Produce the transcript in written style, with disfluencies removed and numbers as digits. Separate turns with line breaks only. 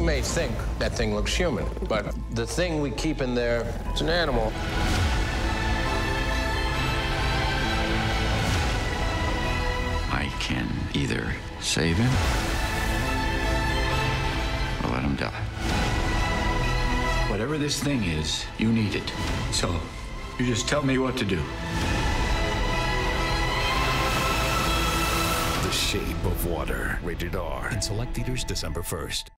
may think that thing looks human, but the thing we keep in there is an animal.
I can either save him or let him die. Whatever this thing is, you need it. So, you just tell me what to do.
The Shape of Water, rated R.
In select theaters December 1st.